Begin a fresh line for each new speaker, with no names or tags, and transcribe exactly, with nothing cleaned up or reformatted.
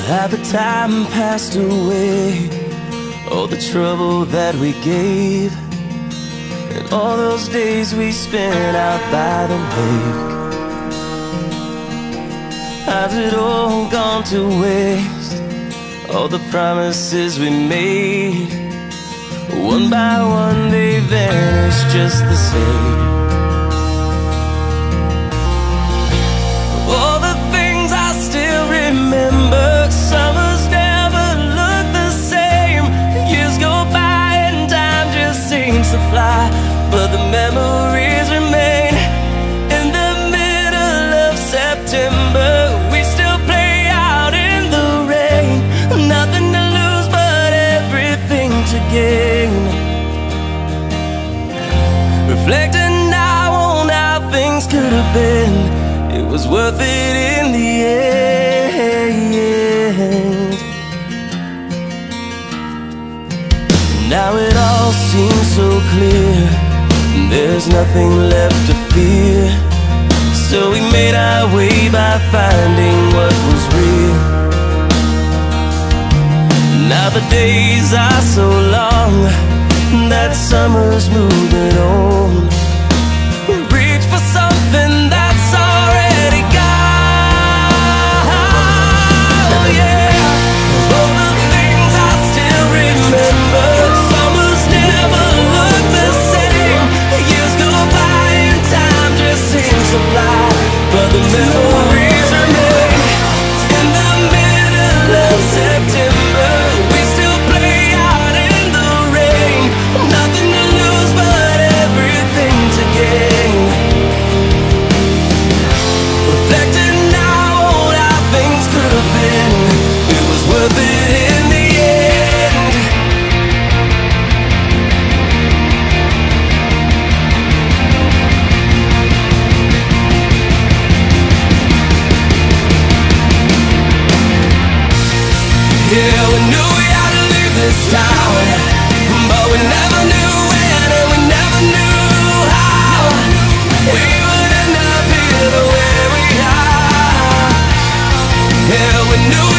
Had the time passed away, all the trouble that we gave, and all those days we spent out by the lake? Has it all gone to waste? All the promises we made, one by one they vanished just the same. All the things I still remember, summers never look the same. Years go by and time just seems to fly, but the memories remain. In the middle of September, we still play out in the rain. Nothing to lose but everything to gain. Reflecting now on how things could have been, it was worth it in the end. Now it all seems so clear, there's nothing left to fear. So we made our way by finding what was real. Now the days are so long, that summer's moving on. Reach for something that's already gone. Oh yeah, all the things I still remember, summers never look the same. Years go by and time just seems to fly, but the memories remain. In the middle of September, we still play out in the rain. Nothing to lose but everything to gain. Reflecting now on how things could have been, it was worth it in the end. Yeah, we knew we had to leave this town, but we never knew when and we never knew how we would end up here the way we are. Yeah, we knew